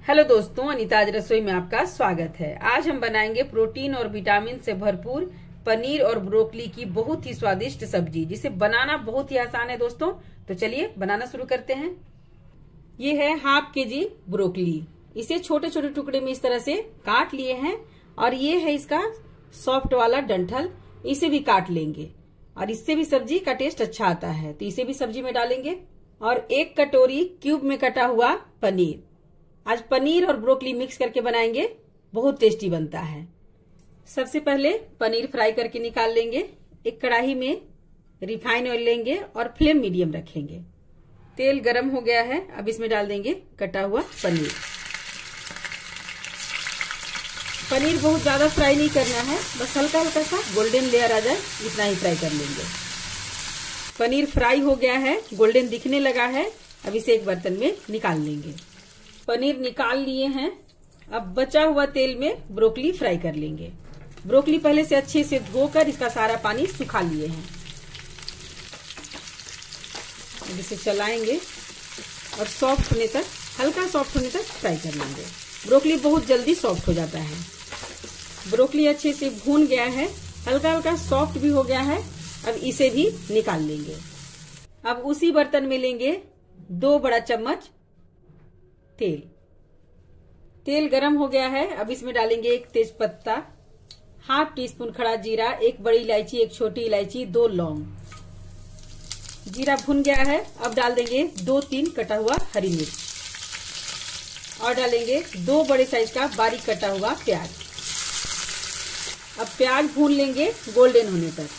Hello दोस्तों, अनीताज रसोई में आपका स्वागत है। आज हम बनाएंगे प्रोटीन और विटामिन से भरपूर पनीर और ब्रोकली की बहुत ही स्वादिष्ट सब्जी, जिसे बनाना बहुत ही आसान है दोस्तों। तो चलिए बनाना शुरू करते हैं। ये है हाफ केजी ब्रोकली। इसे छोटे छोटे टुकड़े में इस तरह से काट लिए हैं और ये है इसका सॉफ्ट वाला डंठल, इसे भी काट लेंगे और इससे भी सब्जी का टेस्ट अच्छा आता है, तो इसे भी सब्जी में डालेंगे। और 1 कटोरी क्यूब में कटा हुआ पनीर। आज पनीर और ब्रोकली मिक्स करके बनाएंगे, बहुत टेस्टी बनता है। सबसे पहले पनीर फ्राई करके निकाल लेंगे। एक कढ़ाई में रिफाइन ऑयल लेंगे और फ्लेम मीडियम रखेंगे। तेल गरम हो गया है, अब इसमें डाल देंगे कटा हुआ पनीर। पनीर बहुत ज्यादा फ्राई नहीं करना है, बस हल्का हल्का सा गोल्डन लेयर आ जाए इतना ही फ्राई कर लेंगे। पनीर फ्राई हो गया है, गोल्डन दिखने लगा है, अब इसे एक बर्तन में निकाल लेंगे। पनीर निकाल लिए हैं, अब बचा हुआ तेल में ब्रोकली फ्राई कर लेंगे। ब्रोकली पहले से अच्छे से धोकर इसका सारा पानी सुखा लिए हैं। अब इसे चलाएंगे और सॉफ्ट होने तक, हल्का सॉफ्ट होने तक फ्राई कर लेंगे। ब्रोकली बहुत जल्दी सॉफ्ट हो जाता है। ब्रोकली अच्छे से भून गया है, हल्का हल्का सॉफ्ट भी हो गया है, अब इसे भी निकाल लेंगे। अब उसी बर्तन में लेंगे 2 बड़ा चम्मच तेल। तेल गरम हो गया है, अब इसमें डालेंगे 1 तेज पत्ता, हाफ टी स्पून खड़ा जीरा, 1 बड़ी इलायची, 1 छोटी इलायची, 2 लौंग। जीरा भुन गया है, अब डाल देंगे 2-3 कटा हुआ हरी मिर्च और डालेंगे 2 बड़े साइज का बारीक कटा हुआ प्याज। अब प्याज भून लेंगे गोल्डन होने तक।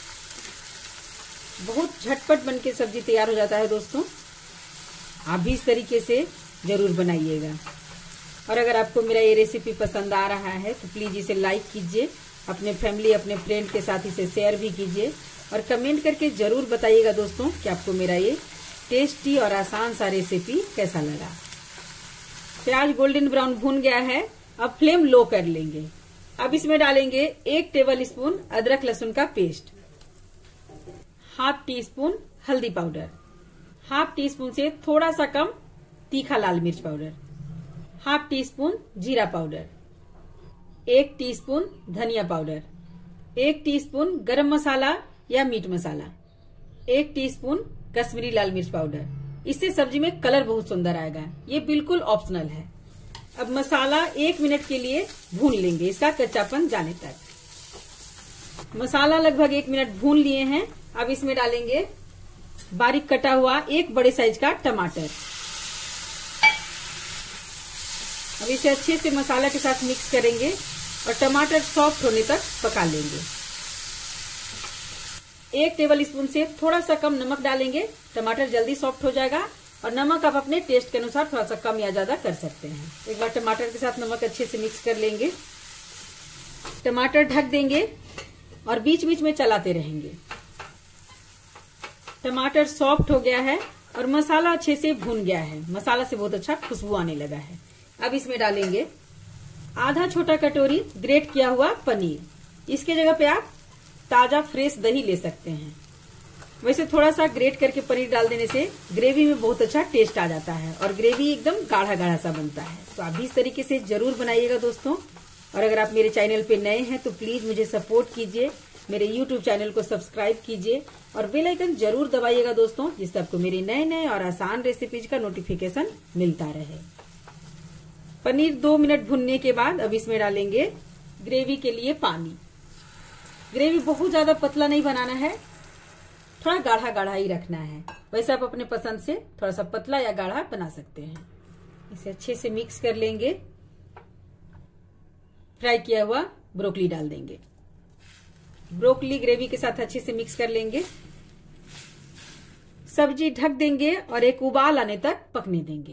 बहुत झटपट बनके सब्जी तैयार हो जाता है दोस्तों, आप भी इस तरीके से जरूर बनाइएगा। और अगर आपको मेरा ये रेसिपी पसंद आ रहा है तो प्लीज इसे लाइक कीजिए, अपने फैमिली अपने फ्रेंड के साथ इसे शेयर भी कीजिए और कमेंट करके जरूर बताइएगा दोस्तों कि आपको मेरा ये टेस्टी और आसान सा रेसिपी कैसा लगा। प्याज गोल्डन ब्राउन भून गया है, अब फ्लेम लो कर लेंगे। अब इसमें डालेंगे 1 टेबल स्पून अदरक लहसुन का पेस्ट, हाफ टी स्पून हल्दी पाउडर, हाफ टी स्पून से थोड़ा सा कम तीखा लाल मिर्च पाउडर, हाफ टी स्पून जीरा पाउडर, 1 टीस्पून धनिया पाउडर, 1 टीस्पून गरम मसाला या मीट मसाला, 1 टीस्पून कश्मीरी लाल मिर्च पाउडर। इससे सब्जी में कलर बहुत सुंदर आएगा, ये बिल्कुल ऑप्शनल है। अब मसाला 1 मिनट के लिए भून लेंगे, इसका कच्चापन जाने तक। मसाला लगभग 1 मिनट भून लिए हैं, अब इसमें डालेंगे बारीक कटा हुआ 1 बड़े साइज का टमाटर। अब इसे अच्छे से मसाला के साथ मिक्स करेंगे और टमाटर सॉफ्ट होने तक पका लेंगे। 1 टेबल स्पून से थोड़ा सा कम नमक डालेंगे, टमाटर जल्दी सॉफ्ट हो जाएगा। और नमक आप अपने टेस्ट के अनुसार थोड़ा सा कम या ज्यादा कर सकते हैं। एक बार टमाटर के साथ नमक अच्छे से मिक्स कर लेंगे। टमाटर ढक देंगे और बीच बीच में चलाते रहेंगे। टमाटर सॉफ्ट हो गया है और मसाला अच्छे से भून गया है, मसाला से बहुत अच्छा खुशबू आने लगा है। अब इसमें डालेंगे आधा छोटा कटोरी ग्रेट किया हुआ पनीर। इसके जगह पे आप ताजा फ्रेश दही ले सकते हैं। वैसे थोड़ा सा ग्रेट करके पनीर डाल देने से ग्रेवी में बहुत अच्छा टेस्ट आ जाता है और ग्रेवी एकदम गाढ़ा गाढ़ा सा बनता है। तो आप भी इस तरीके से जरूर बनाइएगा दोस्तों। और अगर आप मेरे चैनल पे नए हैं तो प्लीज मुझे सपोर्ट कीजिए, मेरे YouTube चैनल को सब्सक्राइब कीजिए और बेल आइकन जरूर दबाइएगा दोस्तों, जिससे आपको मेरी नए नए और आसान रेसिपीज का नोटिफिकेशन मिलता रहे। पनीर 2 मिनट भुनने के बाद अब इसमें डालेंगे ग्रेवी के लिए पानी। ग्रेवी बहुत ज्यादा पतला नहीं बनाना है, थोड़ा गाढ़ा गाढ़ा ही रखना है। वैसे आप अपने पसंद से थोड़ा सा पतला या गाढ़ा बना सकते हैं। इसे अच्छे से मिक्स कर लेंगे। फ्राई किया हुआ ब्रोकली डाल देंगे। ब्रोकली ग्रेवी के साथ अच्छे से मिक्स कर लेंगे। सब्जी ढक देंगे और एक उबाल आने तक पकने देंगे।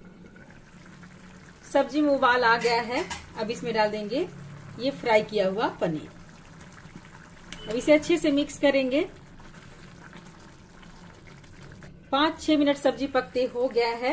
सब्जी में उबाल आ गया है, अब इसमें डाल देंगे ये फ्राई किया हुआ पनीर। अब इसे अच्छे से मिक्स करेंगे। 5-6 मिनट सब्जी पकते हो गया है।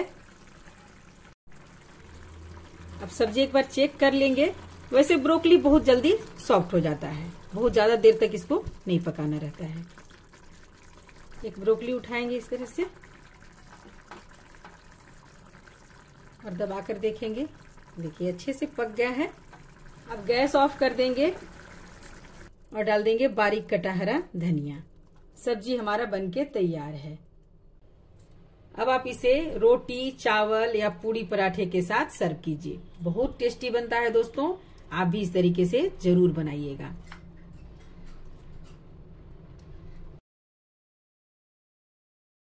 अब सब्जी एक बार चेक कर लेंगे। वैसे ब्रोकली बहुत जल्दी सॉफ्ट हो जाता है, बहुत ज्यादा देर तक इसको नहीं पकाना रहता है। एक ब्रोकली उठाएंगे इस तरह से और दबाकर देखेंगे देखिए अच्छे से पक गया है। अब गैस ऑफ कर देंगे और डाल देंगे बारीक कटा हरा धनिया। सब्जी हमारा बनके तैयार है। अब आप इसे रोटी, चावल या पूड़ी पराठे के साथ सर्व कीजिए। बहुत टेस्टी बनता है दोस्तों, आप भी इस तरीके से जरूर बनाइएगा।